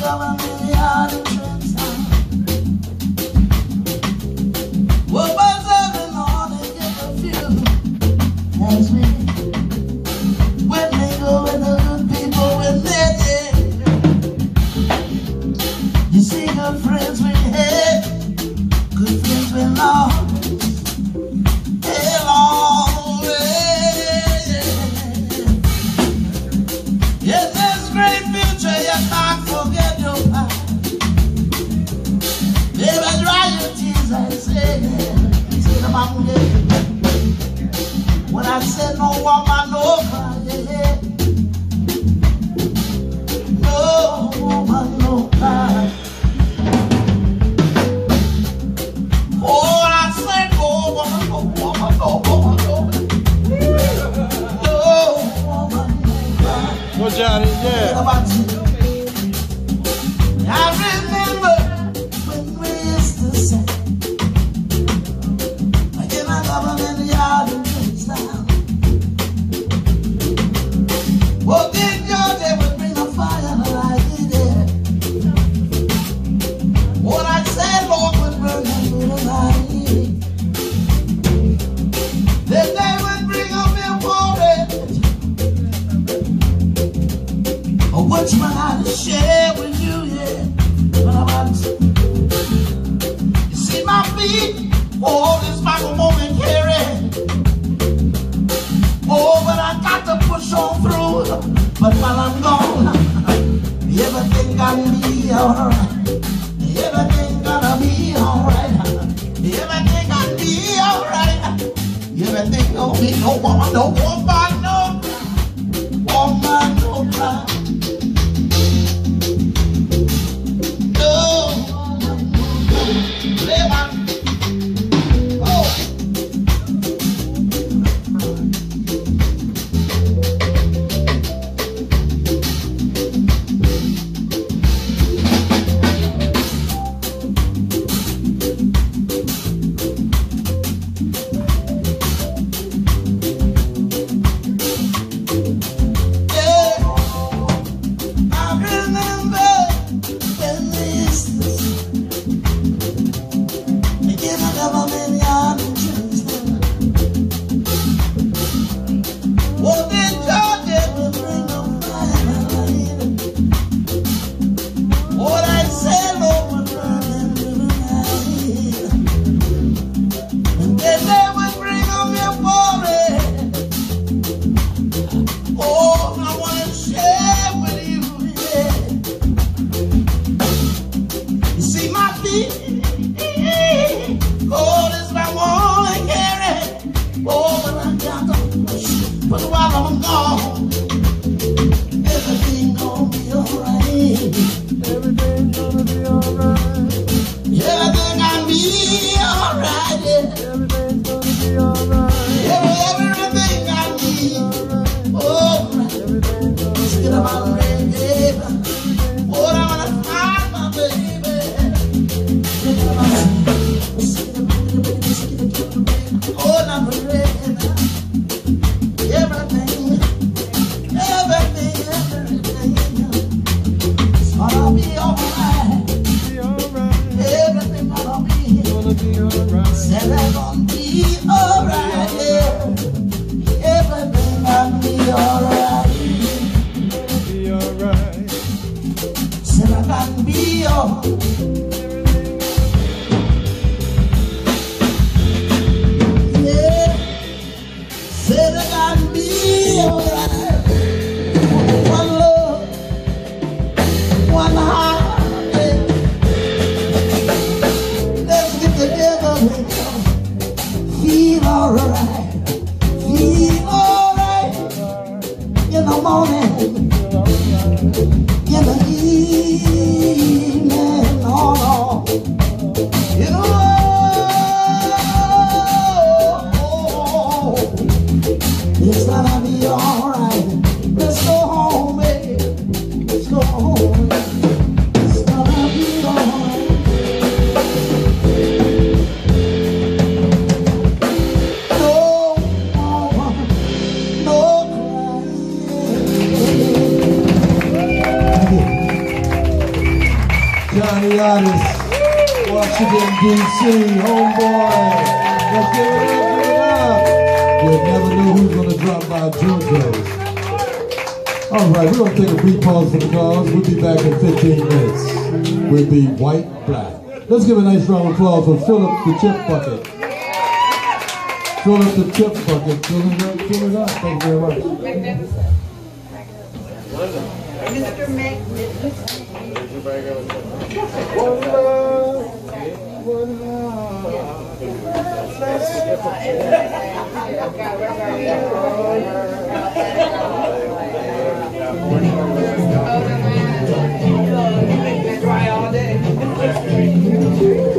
When I said no woman, no cry, no woman, no cry. Oh, I said no woman, no woman, no woman, no woman, no cry. Go Johnny, yeah. I remember when we used to say, in a government yard in Queenstown. Oh, King Jojo would bring a fire like he did. What I said, Lord, would burn them to the night. Then they would bring up their porridge, which one I to share with you, yeah. But I want to, you see my feet. Oh, this microphone and carry. Oh, but I got to push on through. But while I'm gone, everything gonna be alright. Everything gonna be alright. Everything gonna be alright. Everything gonna be no woman, no woman, no woman, no cry. No woman, no cry. But while I'm gone, everything gonna be alright. Everything's gonna be alright. Everything gonna be alright. Yeah. Everything's gonna be alright. Everything gonna be alright. Let's get up out of there, baby. Oh, I'm gonna find my baby. Oh, I'm ready. I'll be alright. Everything gonna be alright. Said I'm gonna be alright. Yeah. Everything gonna be alright. Said I'm gonna be alright. Yeah. Said I'm gonna be alright. One love. One heart, let's get together, feel alright, in the morning, in the evening, oh no, you know, it's gonna be alright. Let's go home, baby. Let's go home. It's gonna be alright. No woman, no crying. Johnny Otis, Washington, D.C., homeboy. Let's give it up, give it up. You never know who's going to drop by Jojo. All right, we're going to take a brief pause for the cause. We'll be back in 15 minutes. We'll be white, black. Let's give a nice round of applause for Philip the Chip Bucket. Philip the Chip Bucket. Fill it up, fill it up. Thank you very much. Mr. Mac. One love, one love. You've been dry all day.